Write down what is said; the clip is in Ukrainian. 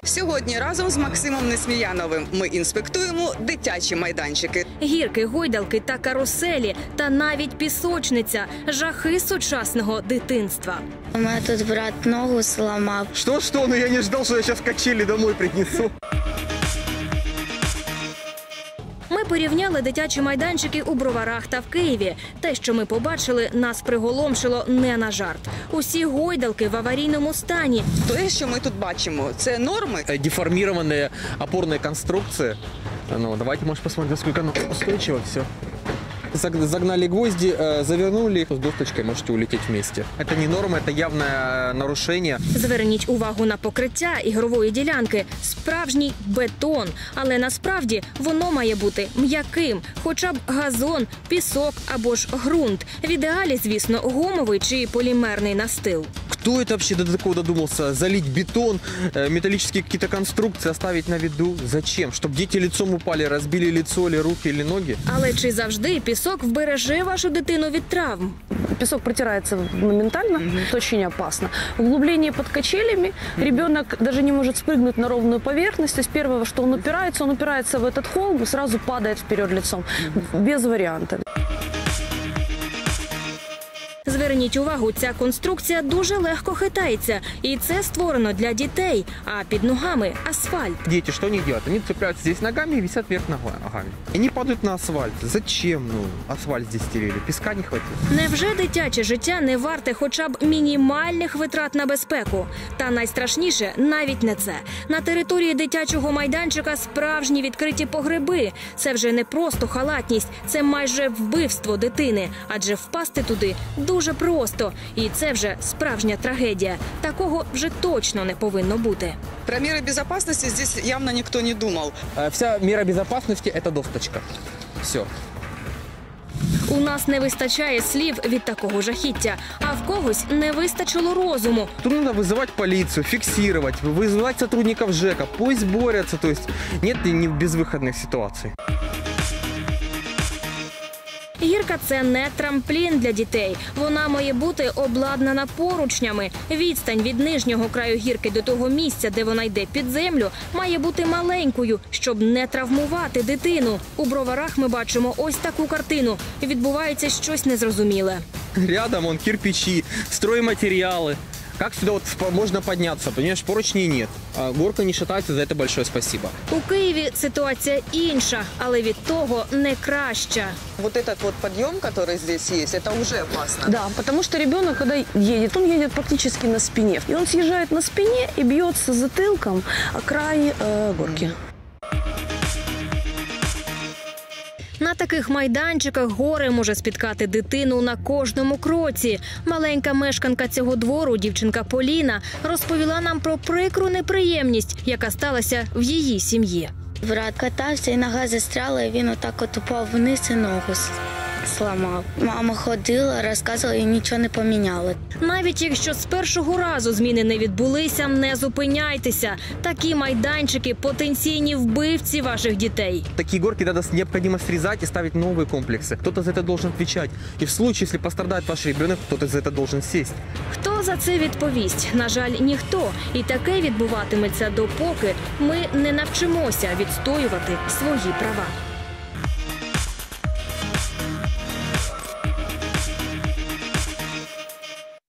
Сьогодні разом з Максимом Несміяновим ми інспектуємо дитячі майданчики. Гірки, гойдалки та каруселі, та навіть пісочниця – жахи сучасного дитинства. У мене тут брат ногу зламав. Что? Ну я не ждал, что я сейчас качели домой принесу. Ми порівняли дитячі майданчики у Броварах та в Києві. Те, що ми побачили, нас приголомшило не на жарт. Усі гойдалки в аварійному стані. Те, що ми тут бачимо, це норми? Деформированные опорные конструкции. Ну, давайте, может, посмотрим, насколько оно устойчиво все. Загнали гвозди, завернули, с досточкой можете улететь вместе. Это не норма, это явное нарушение. Зверніть увагу на покриття ігрової ділянки. Справжній бетон. Але насправді воно має бути м'яким. Хоча б газон, пісок або ж ґрунт. В ідеалі, звісно, гумовий чи полімерний настил. Кто это вообще до такого додумался? Залить бетон, металлические какие-то конструкции оставить на виду? Зачем? Чтобы дети лицом упали, разбили лицо или руки или ноги? Але чи завжди пісок вбереже вашу дитину від травм? Песок протирается моментально, это очень опасно. Углубление под качелями, ребенок даже не может спрыгнуть на ровную поверхность. То есть первое, во что он упирается в этот холм и сразу падает вперед лицом. Без вариантов. Зверніть увагу, ця конструкція дуже легко хитається. І це створено для дітей, а під ногами – асфальт. Дети что они делают? Они цепляются здесь ногами и висят вверх ногами. Они падают на асфальт. Зачем? Ну, асфальт здесь стерили. Песка не хватит. Невже дитяче життя не варте хоча б мінімальних витрат на безпеку? Та найстрашніше навіть не це. На території дитячого майданчика справжні відкриті погреби. Це вже не просто халатність, це майже вбивство дитини. Адже впасти туди дуже просто. І це вже справжня трагедія. Такого вже точно не повинно бути. Про меры безопасности здесь явно никто не думал. Вся мера безопасности – это досточка. Все. У нас не вистачає слів від такого жахіття, а в когось не вистачило розуму. Тут надо вызывать полицию, фиксировать, вызывать сотрудников ЖЭКа. Пусть борются, то есть нет безвыходных ситуаций. Гірка – це не трамплін для дітей. Вона має бути обладнана поручнями. Відстань від нижнього краю гірки до того місця, де вона йде під землю, має бути маленькою, щоб не травмувати дитину. У Броварах ми бачимо ось таку картину. Відбувається щось незрозуміле. Рядом вон кирпичи, стройматериалы. Как сюда вот можно подняться? Понимаешь, поручней нет. А горка не шатается, за это большое спасибо. У Києві ситуація інша, але від того не краща. Вот этот вот подъем, который здесь есть, это уже опасно. Да, потому что ребенок, когда едет, он едет практически на спине. И он съезжает на спине и бьется затылком о край горки. На таких майданчиках горе може спіткати дитину на кожному кроці. Маленька мешканка цього двору, дівчинка Поліна, розповіла нам про прикру неприємність, яка сталася в її сім'ї. Брат катався і нога застряла, і він отак от упав вниз і ногу зламав. Мама ходила, розказувала і нічого не поміняла. Навіть якщо з першого разу зміни не відбулися, не зупиняйтеся. Такі майданчики – потенційні вбивці ваших дітей. Такие горки надо необходимо срезать и ставить новые комплексы. Кто-то за это должен отвечать. И в случае, если пострадает ваш ребенок, кто-то за это должен сесть. Хто за це відповість? На жаль, ніхто. І таке відбуватиметься допоки ми не навчимося відстоювати свої права.